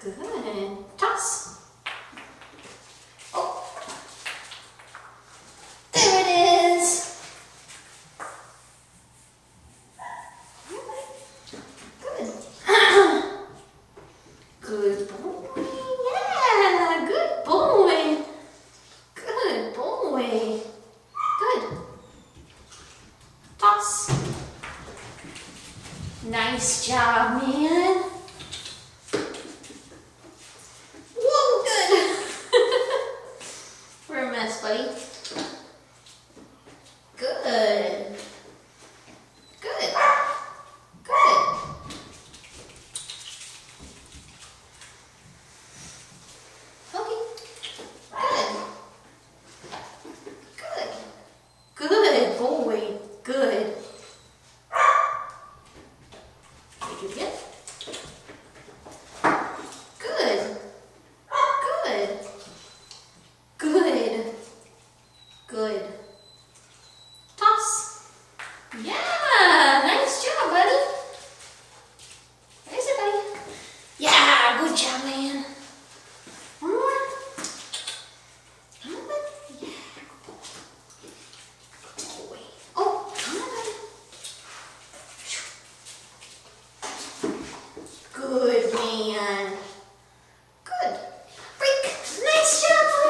Good. Toss. Oh. There it is. Good. Good boy. Yeah. Good boy. Good boy. Good. Toss. Nice job, man.